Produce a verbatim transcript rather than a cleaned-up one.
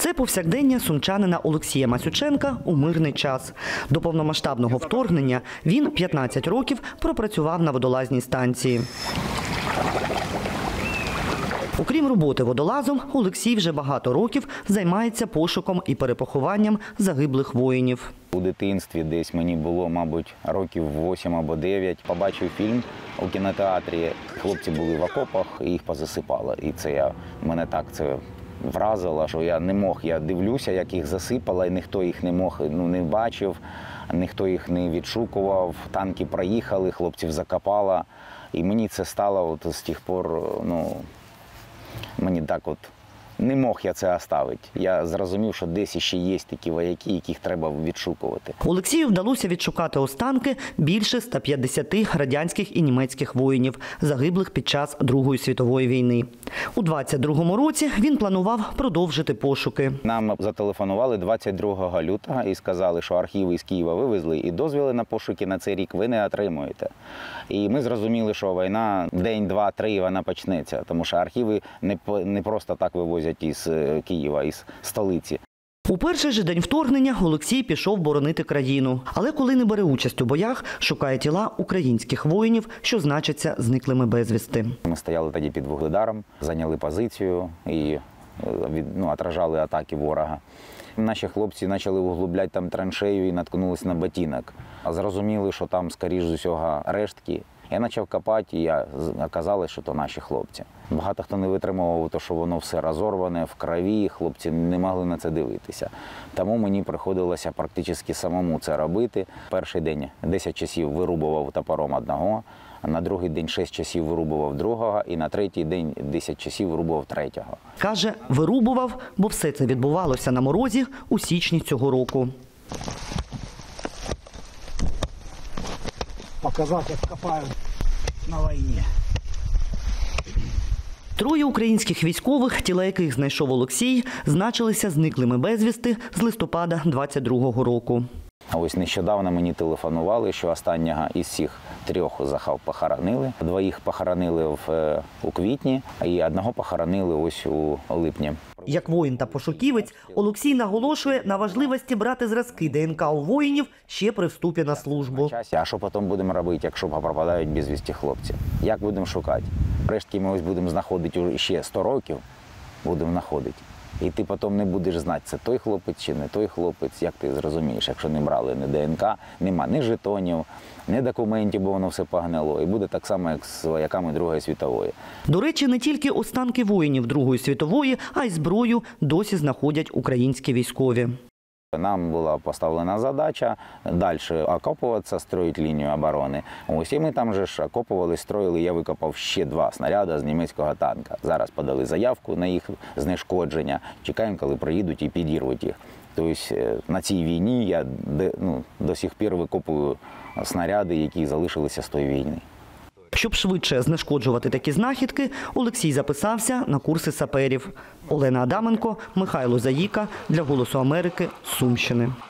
Це повсякдення сумчанина Олексія Масюченка у мирний час. До повномасштабного вторгнення він п'ятнадцять років пропрацював на водолазній станції. Окрім роботи водолазом, Олексій вже багато років займається пошуком і перепохованням загиблих воїнів. У дитинстві десь мені було, мабуть, років вісім або дев'ять. Побачив фільм у кінотеатрі. Хлопці були в окопах і їх позасипало. І це я, мене так це вразило, що я не мог. Я дивлюся, як їх засипало, і ніхто їх не мог, ну, не бачив, ніхто їх не відшукував. Танки проїхали, хлопців закопало. І мені це стало от з тих пор, ну, мені так от, не мог я це оставити. Я зрозумів, що десь ще є такі вояки, яких треба відшукувати. Олексію вдалося відшукати останки більше ста п'ятдесяти радянських і німецьких воїнів, загиблих під час Другої світової війни. У двадцять другому році він планував продовжити пошуки. Нам зателефонували двадцять другого лютого і сказали, що архіви з Києва вивезли і дозволи на пошуки на цей рік ви не отримуєте. І ми зрозуміли, що війна день, два, три, вона почнеться, тому що архіви не, не просто так вивозять із Києва, із столиці. У перший же день вторгнення Олексій пішов боронити країну. Але коли не бере участь у боях, шукає тіла українських воїнів, що значаться зниклими безвісти. Ми стояли тоді під Вугледаром, зайняли позицію і ну, отражали атаки ворога. Наші хлопці почали углубляти там траншею і наткнулися на ботинок. Зрозуміли, що там, скоріш з усього, рештки. Я почав копати, і оказалось, що то наші хлопці. Багато хто не витримував, що воно все розорване, в крові, хлопці не могли на це дивитися. Тому мені приходилося практично самому це робити. Перший день десять часів вирубував топором одного, на другий день шість часів вирубував другого, і на третій день десять часів вирубував третього. Каже, вирубував, бо все це відбувалося на морозі у січні цього року. Показати, як копають на війні. Троє українських військових, тіла яких знайшов Олексій, значилися зниклими безвісти з листопада двадцять другого року. А ось нещодавно мені телефонували, що останнього із цих трьох захав похоронили. Двоїх похоронили в, у квітні, і одного похоронили ось у липні. Як воїн та пошуківець, Олексій наголошує на важливості брати зразки ДНК у воїнів ще при вступі на службу. А що потім будемо робити, якщо пропадають безвісті хлопці? Як будемо шукати? Рештки ми ось будемо знаходити ще сто років, будемо знаходити. І ти потім не будеш знати, це той хлопець чи не той хлопець, як ти зрозумієш, якщо не брали ні ДНК, нема ні жетонів, ні документів, бо воно все погнило. І буде так само, як з вояками Другої світової. До речі, не тільки останки воїнів Другої світової, а й зброю досі знаходять українські військові. Нам була поставлена задача далі окопуватися, строїти лінію оборони. Ось і ми там же ж окопували, строїли, я викопав ще два снаряди з німецького танка. Зараз подали заявку на їх знешкодження, чекаємо, коли приїдуть і підірвуть їх. Тобто на цій війні я ну, до сих пір викопую снаряди, які залишилися з тої війни. Щоб швидше знешкоджувати такі знахідки, Олексій записався на курси саперів. Олена Адаменко, Михайло Заїка для «Голосу Америки», Сумщини.